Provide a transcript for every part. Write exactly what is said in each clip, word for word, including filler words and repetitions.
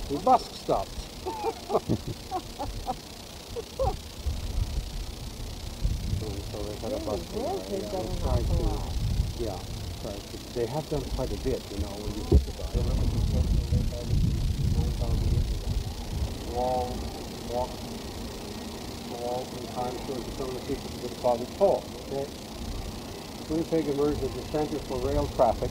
The bus stopped. And so they had a bus delay. They've Yeah, done they an tried awful to, lot. yeah, tried to, they have done quite a bit, you know, when you think about it. Remember the construction they had nine thousand years ago? Walls, walk, walls and time shows you some of the features of the deposit toll. Okay. Winnipeg emerged as the center for rail traffic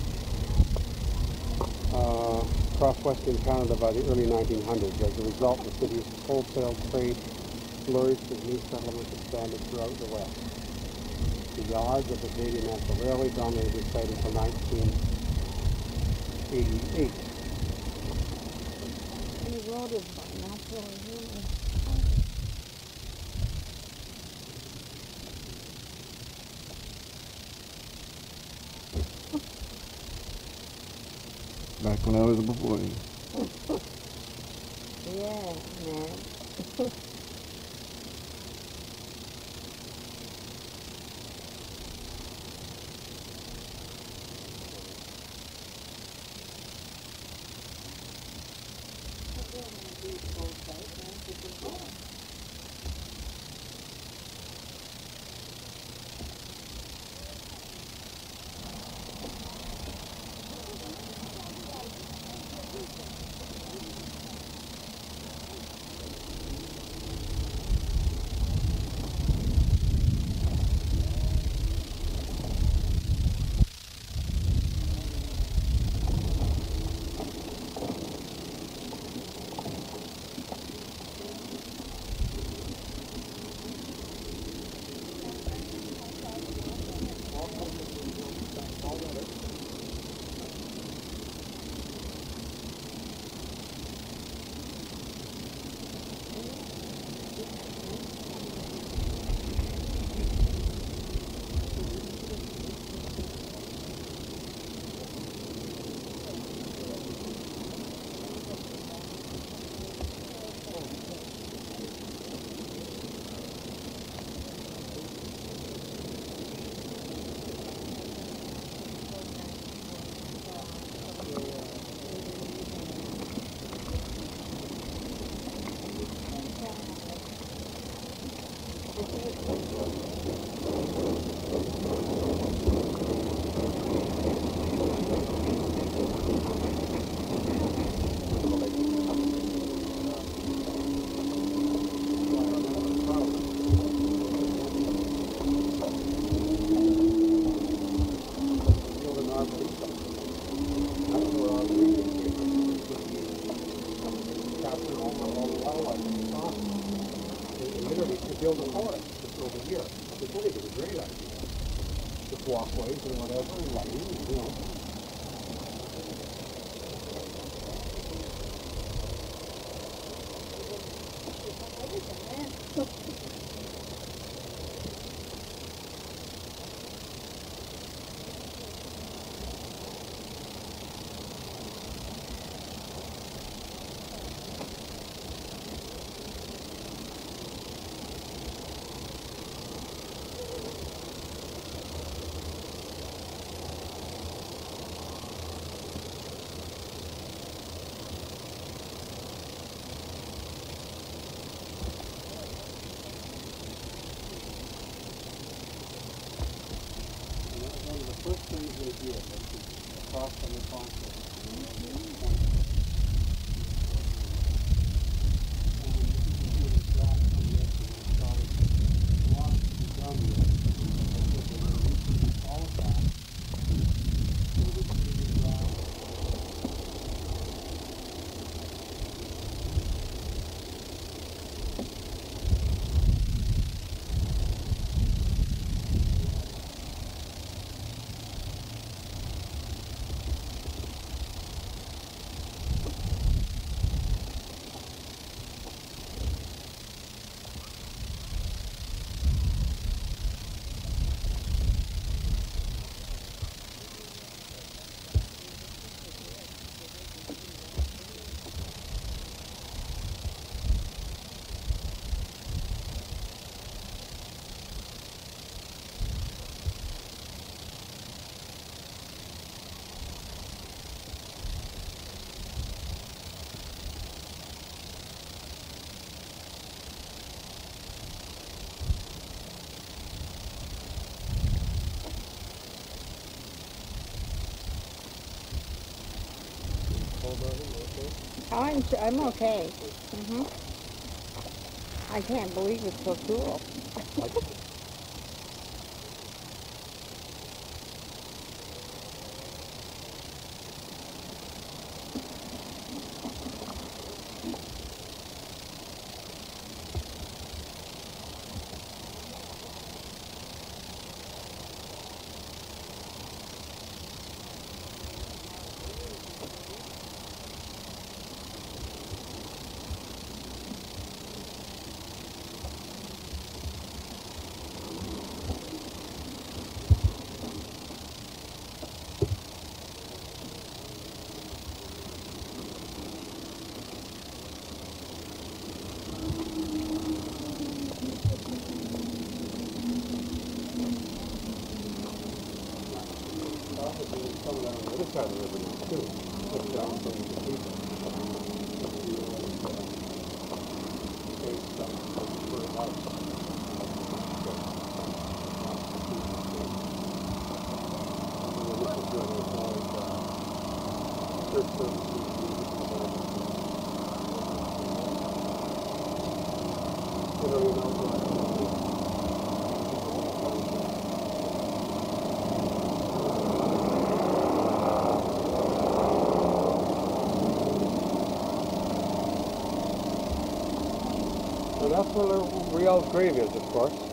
uh, across Western Canada by the early nineteen hundreds. As a result, the city's wholesale trade flourished as new settlements expanded throughout the West. The yards of the Canadian National Railway dominated the site until nineteen eighty-eight. And the road is naturally human. Back when I was a boy. Yeah, man. Build a forest just over here. I think it was a great idea. Just walkways and whatever, and lighting, you know. I'm s- I'm okay. Mhm. I can't believe it's so cool. Some of that on the other side of the river now, too. Just down from the people. State stuff, for the house. And this is good, it's all, uh, church services. You know, you know, so that's where Riel's grave is, of course.